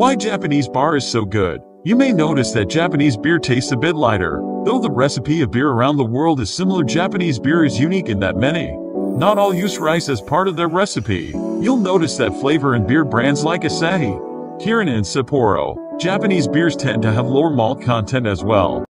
Why Japanese bar is so good? You may notice that Japanese beer tastes a bit lighter. Though the recipe of beer around the world is similar, Japanese beer is unique in that many not all use rice as part of their recipe. You'll notice that flavor in beer brands like Asahi, Kirin and Sapporo. Japanese beers tend to have lower malt content as well.